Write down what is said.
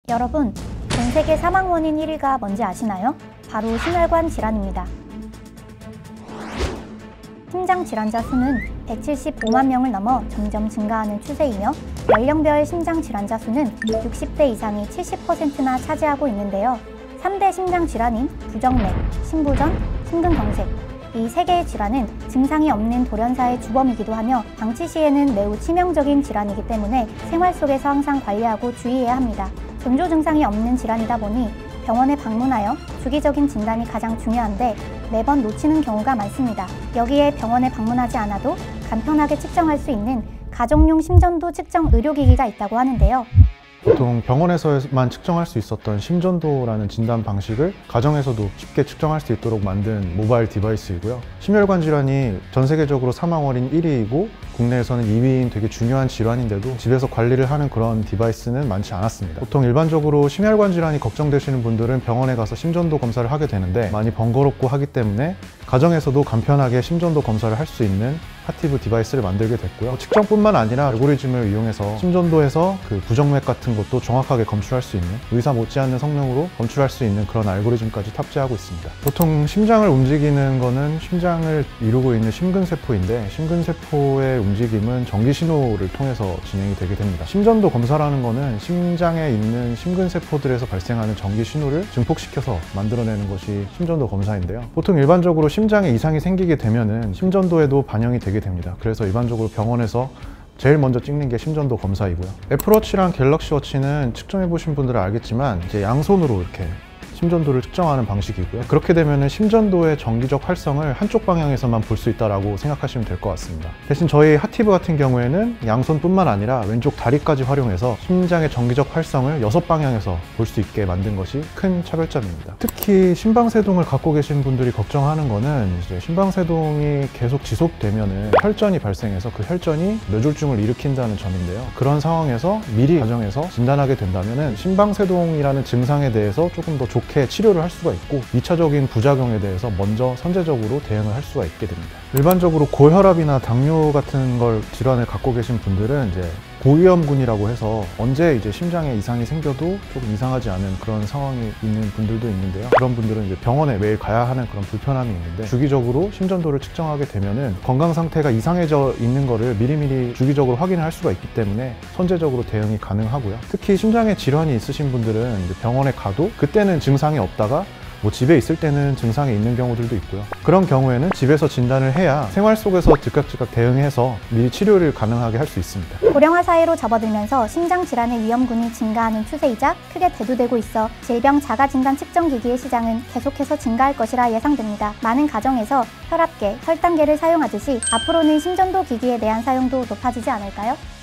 여러분, 전 세계 사망 원인 1위가 뭔지 아시나요? 바로 심혈관 질환입니다. 심장 질환자 수는 175만 명을 넘어 점점 증가하는 추세이며 연령별 심장 질환자 수는 60대 이상이 70%나 차지하고 있는데요. 3대 심장 질환인 부정맥, 심부전, 심근경색, 이 세 개의 질환은 증상이 없는 돌연사의 주범이기도 하며 방치 시에는 매우 치명적인 질환이기 때문에 생활 속에서 항상 관리하고 주의해야 합니다. 전조 증상이 없는 질환이다 보니 병원에 방문하여 주기적인 진단이 가장 중요한데 매번 놓치는 경우가 많습니다. 여기에 병원에 방문하지 않아도 간편하게 측정할 수 있는 가정용 심전도 측정 의료기기가 있다고 하는데요. 보통 병원에서만 측정할 수 있었던 심전도라는 진단 방식을 가정에서도 쉽게 측정할 수 있도록 만든 모바일 디바이스이고요. 심혈관 질환이 전 세계적으로 사망 원인 1위이고 국내에서는 2위인 되게 중요한 질환인데도 집에서 관리를 하는 그런 디바이스는 많지 않았습니다. 보통 일반적으로 심혈관 질환이 걱정되시는 분들은 병원에 가서 심전도 검사를 하게 되는데 많이 번거롭고 하기 때문에 가정에서도 간편하게 심전도 검사를 할 수 있는 하티브 디바이스를 만들게 됐고요. 측정뿐만 아니라 알고리즘을 이용해서 심전도에서 그 부정맥 같은 것도 정확하게 검출할 수 있는, 의사 못지않는 성능으로 검출할 수 있는 그런 알고리즘까지 탑재하고 있습니다. 보통 심장을 움직이는 거는 심장을 이루고 있는 심근세포인데 심근세포의 움직임은 전기 신호를 통해서 진행이 되게 됩니다. 심전도 검사라는 거는 심장에 있는 심근세포들에서 발생하는 전기 신호를 증폭시켜서 만들어내는 것이 심전도 검사인데요. 보통 일반적으로 심장에 이상이 생기게 되면은 심전도에도 반영이 되게 됩니다. 그래서 일반적으로 병원에서 제일 먼저 찍는 게 심전도 검사이고요. 애플워치랑 갤럭시워치는 측정해 보신 분들은 알겠지만 이제 양손으로 이렇게 심전도를 측정하는 방식이고요. 그렇게 되면 심전도의 정기적 활성을 한쪽 방향에서만 볼 수 있다고 생각하시면 될 것 같습니다. 대신 저희 하티브 같은 경우에는 양손뿐만 아니라 왼쪽 다리까지 활용해서 심장의 정기적 활성을 6방향에서 볼 수 있게 만든 것이 큰 차별점입니다. 특히 심방세동을 갖고 계신 분들이 걱정하는 거는 이제 심방세동이 계속 지속되면 혈전이 발생해서 그 혈전이 뇌졸중을 일으킨다는 점인데요. 그런 상황에서 미리 가정에서 진단하게 된다면 심방세동이라는 증상에 대해서 조금 더 좋게 치료를 할 수가 있고 2차적인 부작용에 대해서 먼저 선제적으로 대응을 할 수가 있게 됩니다. 일반적으로 고혈압이나 당뇨 같은 걸 질환을 갖고 계신 분들은 이제 고위험군이라고 해서 언제 이제 심장에 이상이 생겨도 조금 이상하지 않은 그런 상황이 있는 분들도 있는데요. 그런 분들은 이제 병원에 매일 가야 하는 그런 불편함이 있는데 주기적으로 심전도를 측정하게 되면은 건강 상태가 이상해져 있는 거를 미리미리 주기적으로 확인을 할 수가 있기 때문에 선제적으로 대응이 가능하고요. 특히 심장에 질환이 있으신 분들은 이제 병원에 가도 그때는 증상이 없다가 집에 있을 때는 증상이 있는 경우들도 있고요. 그런 경우에는 집에서 진단을 해야 생활 속에서 즉각 대응해서 미리 치료를 가능하게 할 수 있습니다. 고령화 사회로 접어들면서 심장 질환의 위험군이 증가하는 추세이자 크게 대두되고 있어 질병 자가진단 측정기기의 시장은 계속해서 증가할 것이라 예상됩니다. 많은 가정에서 혈압계, 혈당계를 사용하듯이 앞으로는 심전도 기기에 대한 사용도 높아지지 않을까요?